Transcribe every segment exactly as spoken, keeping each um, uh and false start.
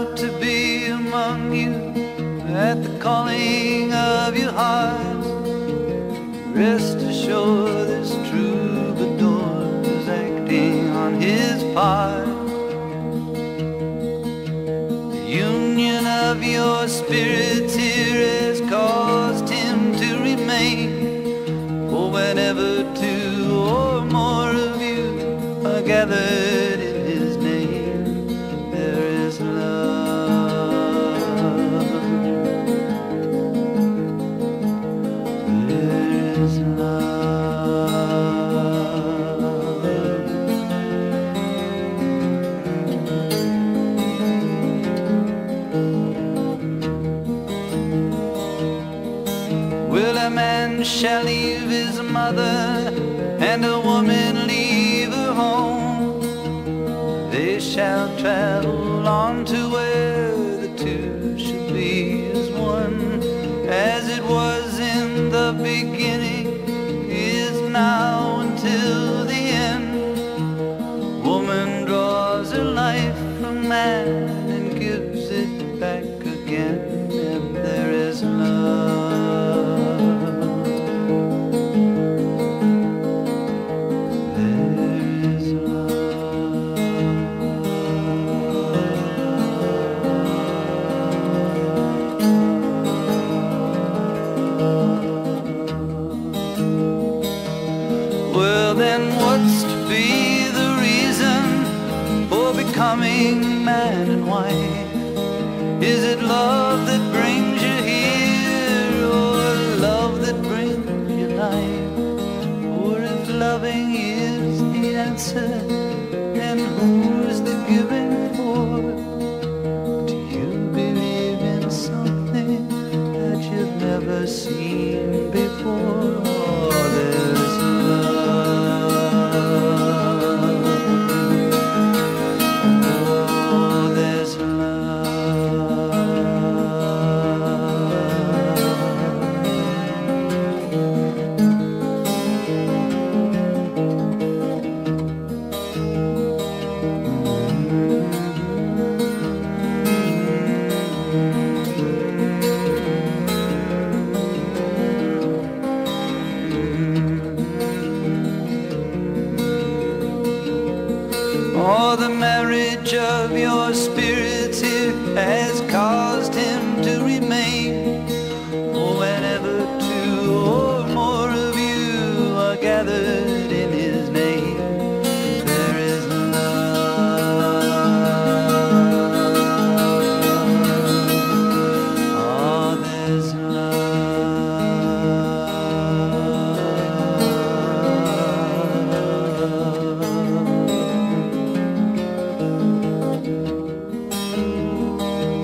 proud to be among you at the calling of your heart. Rest assured this troubadour was acting on his part. The union of your spirits here has caused him to remain. For whenever two or more of you are gathered in his name, there is love. There is love. Will a man shall leave his mother, and a woman leave her home? They shall travel on to where the two shall be as one. As it was in the beginning, is now until the end. Woman draws her life from man and gives it back again, and there is love. Well, then what's to be the reason for becoming man and wife? Is it love that brings you here, or love that brings you life? Or if loving is the answer, then who's the giving for? Do you believe in something that you've never seen before? Oh, there's oh, the marriage of your spirits here has caused him to remain. For whenever two or more of you are gathered in his name, there is love. Oh, there's love.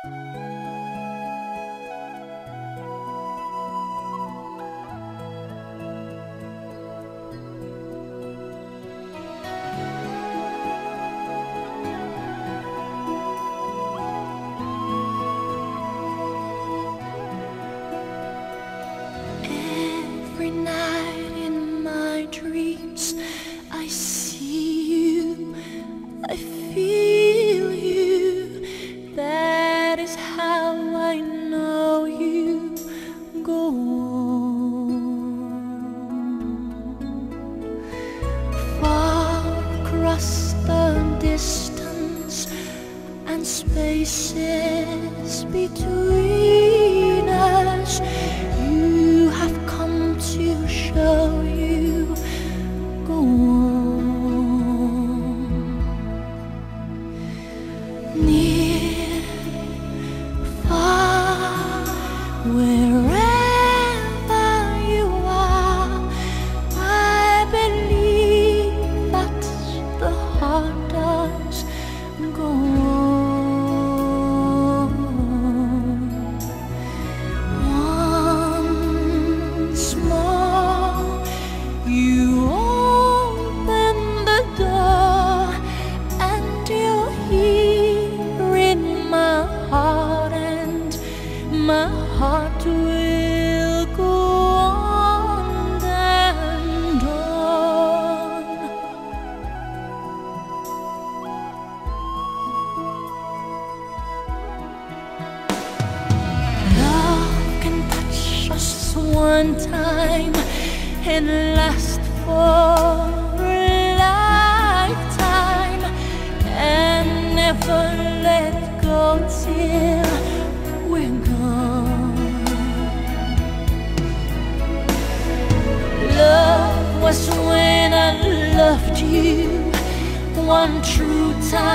Every night in my dreams I see you, I feel you. That is how I know you go on. Far across the distance and spaces between us, you have come to show you go on. Near, far, wherever you are, I believe that the heart does go on. Once more, you open the door, and you're here in my heart, and my heart will go on and on. Love can touch us one time and last for a lifetime, and never let go till we're gone. Love was when I loved you one true time.